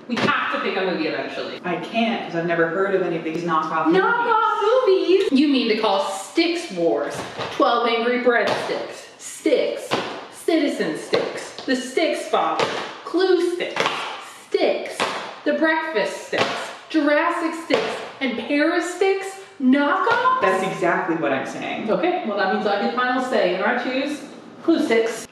We have to pick a movie eventually. I can't, because I've never heard of any of these knockoff movies. Knockoff movies? You mean to call Sticks Wars, 12 Angry Breadsticks, Sticks, Citizen Sticks, The Sticks Father, Clue Sticks, Sticks, The Breakfast Sticks, Jurassic Sticks, and Paris Sticks knockoff? That's exactly what I'm saying. Okay, well that means I get final say, and I choose Clue Sticks.